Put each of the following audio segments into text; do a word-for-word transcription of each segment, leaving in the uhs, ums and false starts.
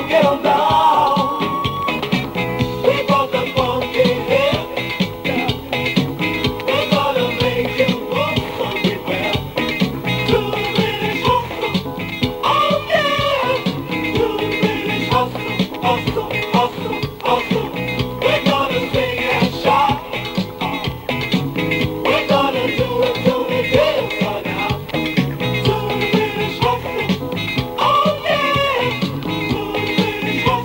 get 'em down. We brought the funky here. We're gonna make you move everywhere. To the British hustle, oh yeah. To the British hustle, hustle, hustle, hustle. We're gonna sing and shout. We're gonna do it till the day sun out. To the British hustle, oh yeah. To the British hustle.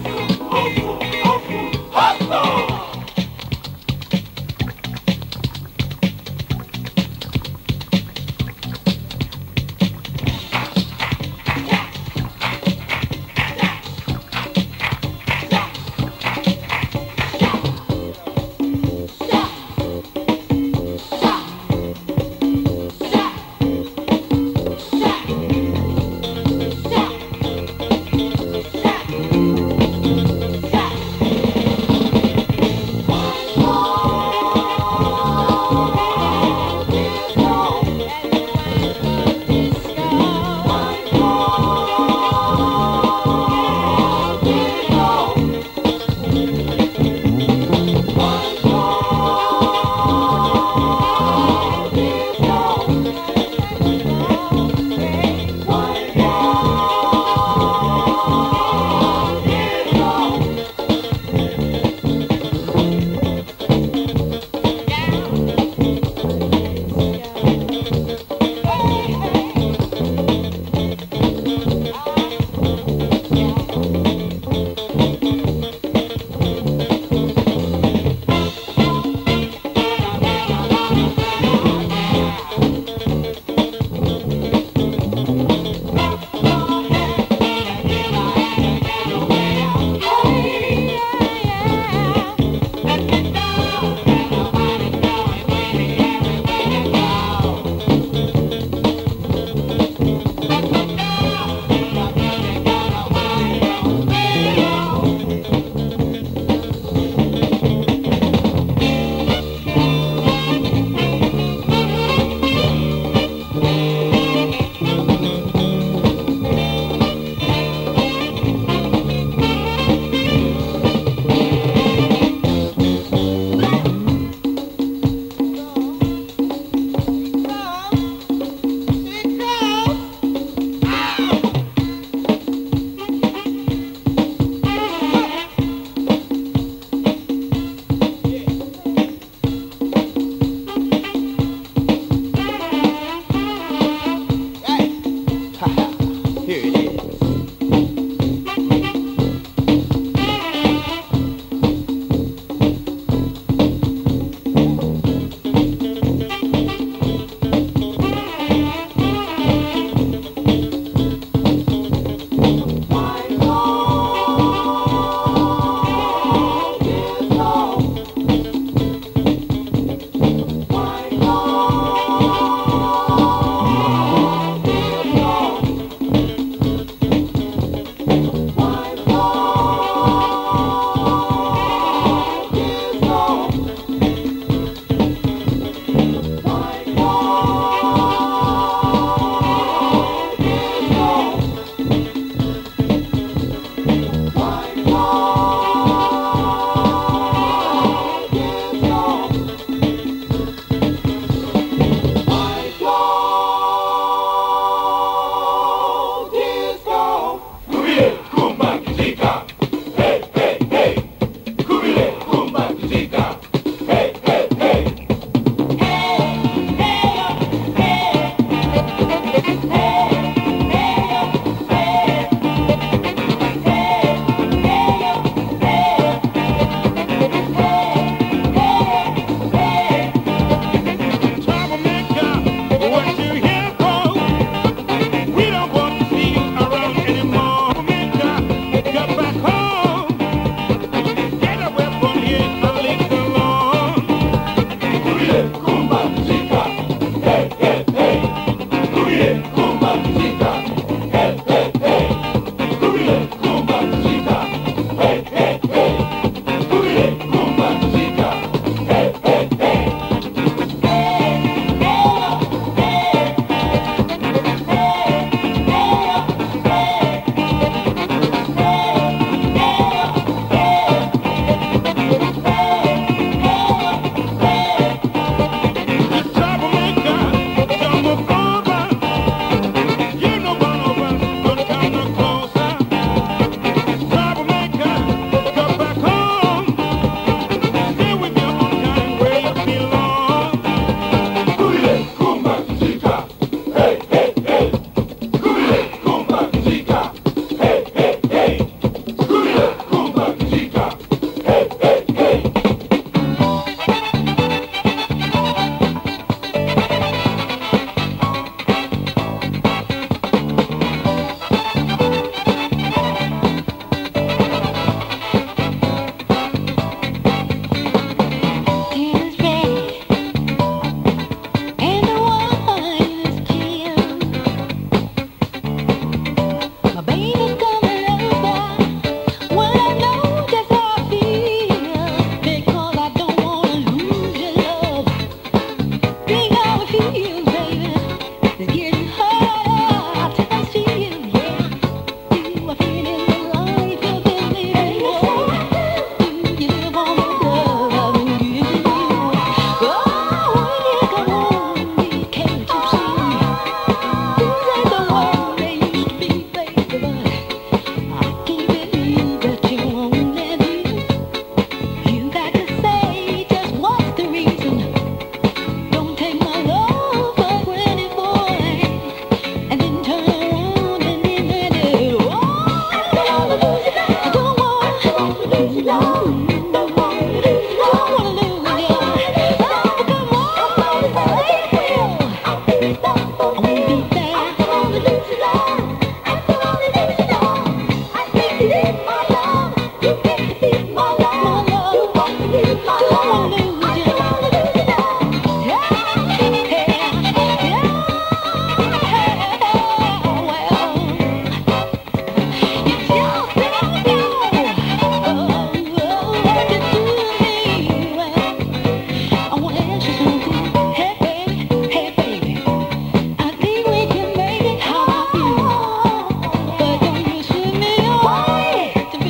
To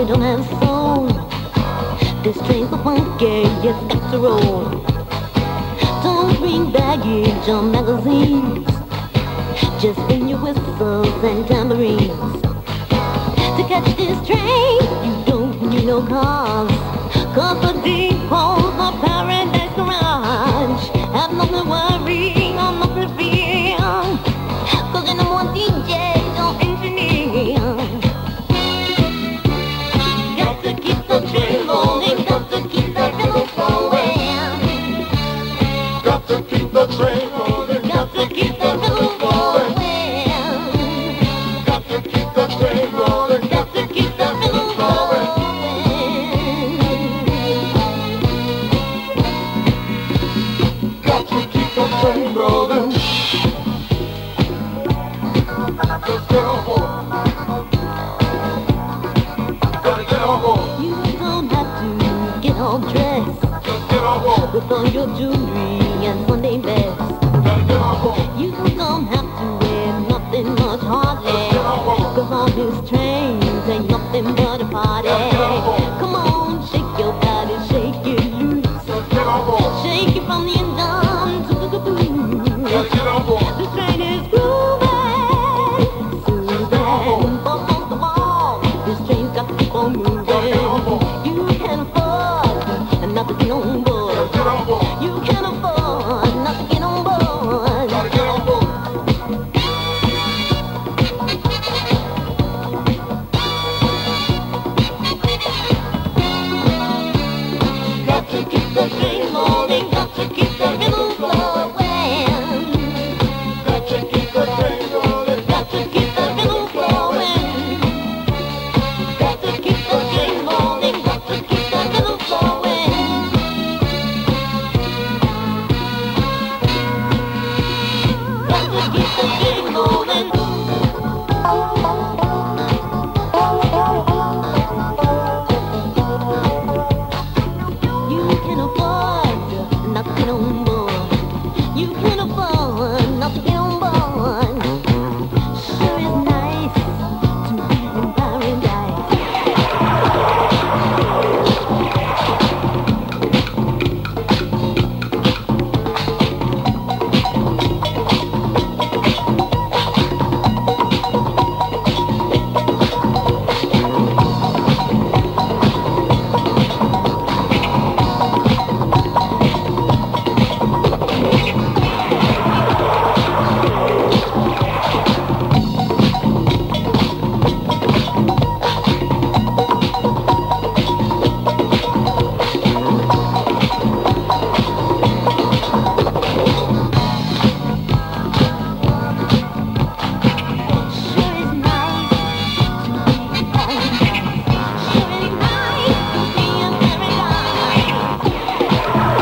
we don't have soul. This train's so funky, it's got to roll. Don't bring baggage or magazines, just bring your whistles and tambourines. To catch this train, you don't need no cars, cause the depot's a paradise garage. Have nothing to worry or nothing to fear, cause you know one D J don't engineer. Got to keep the train rolling, got to keep the rhythm flowing. Got to keep the train rolling. Got to keep the rhythm flowing. Got to keep the train rolling. Got to keep the rhythm flowing. Got to keep the train rolling. Just get on board. Gotta get on board. You don't have to get all dressed Just get on board. with all your jewelry and Sunday best. Gotta get on board. You don't have to wear nothing much hardly, cause on this train ain't nothing but a party. Come on, shake your body, shake it loose, Just get on board. shake it from the engine to the boom. Gotta get on board. The train is grooving, soothing, bump on the wall. This train's got to keep on moving. You can't afford not to get on board. Just get on board. You can't afford not to get on board. Gotta get on board. Got to keep the train moving, got to keep the rhythm flowing. Got to keep the train rolling. Got to keep the rhythm flowing. Got to keep the train moving, got to keep the rhythm flowing. Got to keep the train moving. You can afford not to get on board. You can afford not to get on board. Sure is nice to be in paradise. Sure is nice to be in paradise. Sure is nice to be in paradise.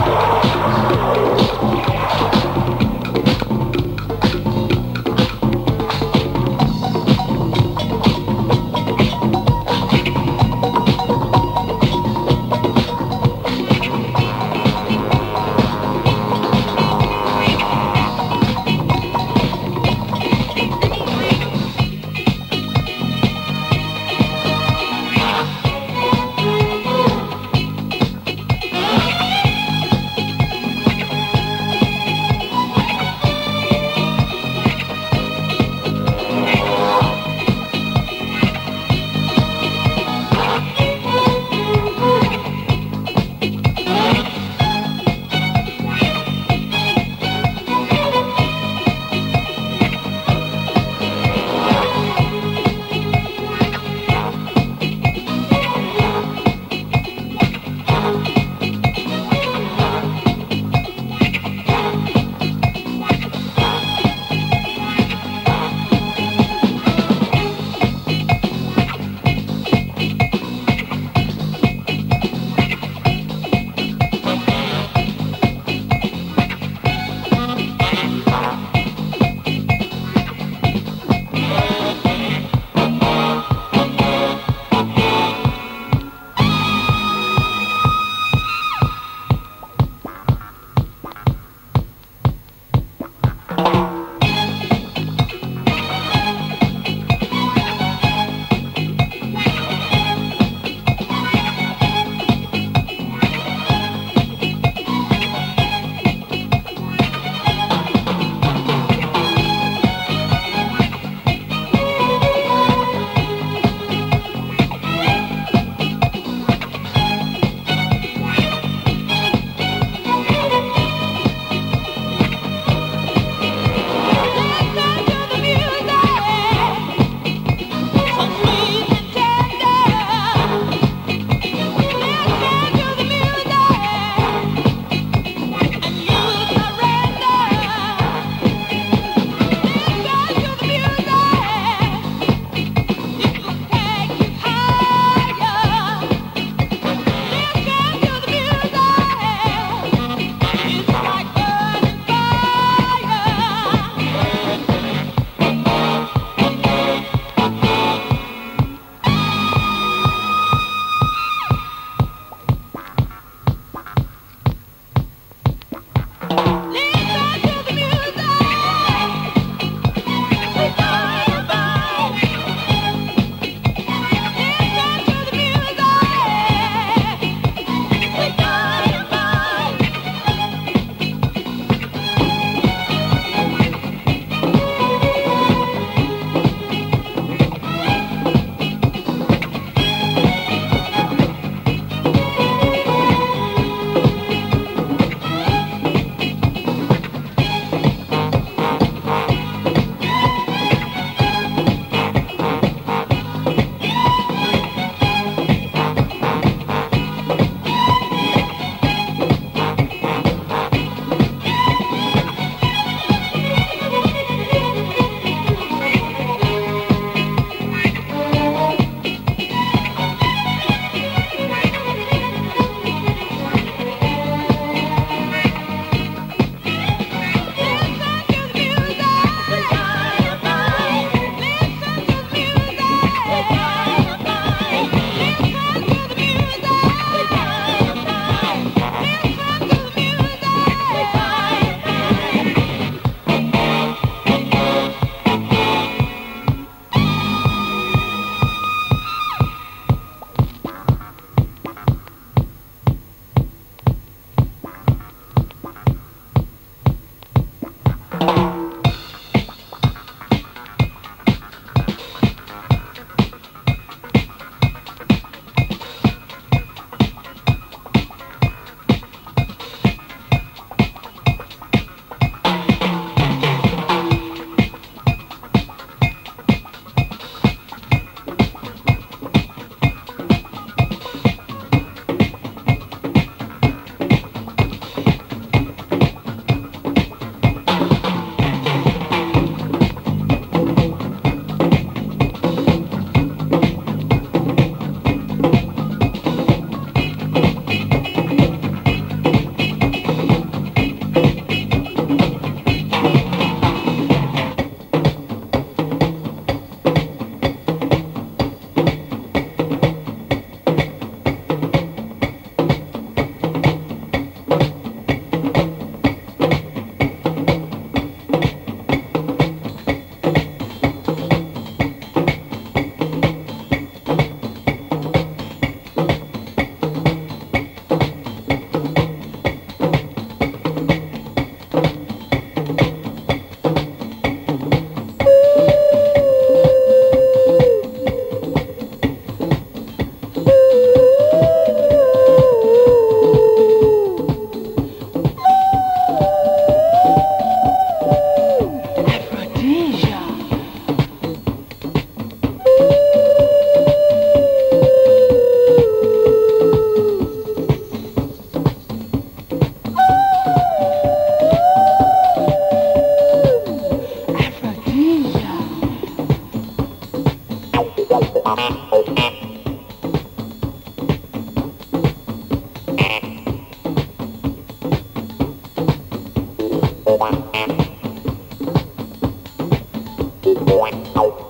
Boing.